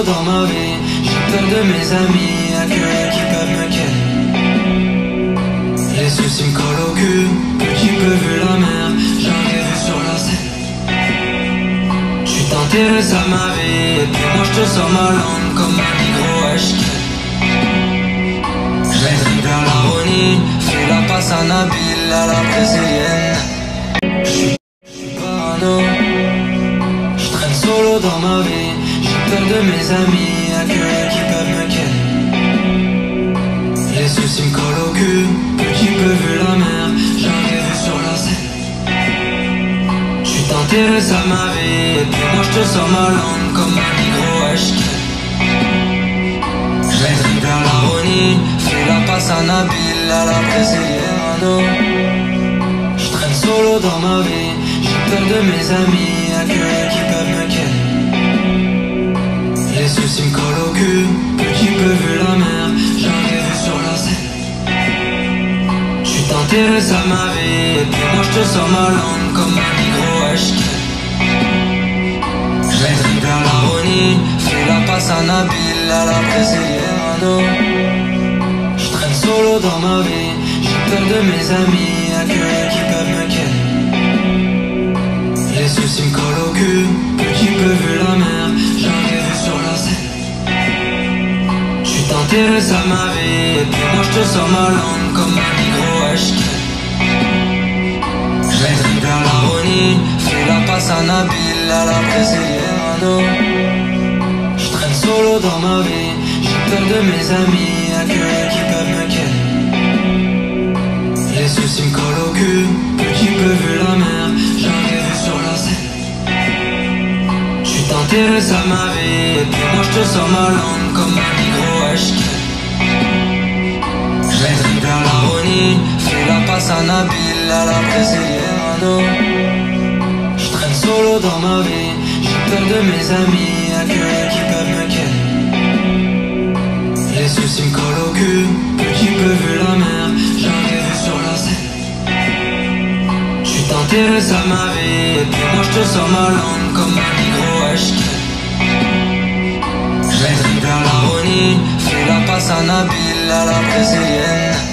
dans ma vie. J'ai peur de mes amis, y'a que eux qui peuvent me ken. Les soucis me collent au cul, petit peu vu la mer, j'en ai vu sur la scène. Tu t'intéresses à ma vie, et puis moi je te sors ma langue comme un micro HK. Je les dribble à l'aronie, fais la passe à Nabil, à la brésilienne. J'suis parano, j'traîne solo dans ma vie. J'ai peur de mes amis, y'a que eux qui peuvent me ken. Les soucis me collent au cul, petit peu vu la mer, j'en ai vu sur la scène. Tu t'intéresses à ma vie, et puis moi je te sors ma langue comme un micro HK. Je les dribble à l'aronie, fais la passe à Nabil, à la brésilienne. J'traîne solo dans ma vie, j'ai peur de mes amis, y'a que eux qui peuvent me ken. Les soucis me collent au cul, petit peu vu la mer, j'en ai vu sur la scène. Tu t'intéresses à ma vie, et puis moi je te sors ma langue comme un micro HK. Je les dribble à l'aronie, fais la passe à Nabil, à la brésilienne. J'traîne solo dans ma vie, j'ai peur de mes amis, y'a que eux qui peuvent me ken. Les soucis me collent au cul, petit peu vu la mer, j'en ai vu sur la scène. Tu t'intéresses à ma vie, et puis moi je te sors ma langue comme un micro HK. Je les dribble à l'aronie, fais la passe à Nabil, à la brésilienne. J'traîne solo dans ma vie, j'ai peur de mes amis, y'a que eux qui peuvent me ken. Les soucis me collent au cul, petit peu vu la mer, j'en ai vu sur la scène. Tu t'intéresses à ma vie, et puis moi je te sors ma langue comme un micro HK. Je les dribble à l'aronie, fais la passe à Nabil, à la brésilienne. J'traîne solo dans ma vie, j'ai peur de mes amis, y'a que eux qui peuvent me ken. Les soucis me collent au cul, petit peu vu la mer, j'en ai vu sur la scène. Tu t'intéresses à ma vie, et puis moi je te sors ma langue comme un micro HK. Je les dribble à l'aronie, fais la passe à Nabil, à la brésilienne.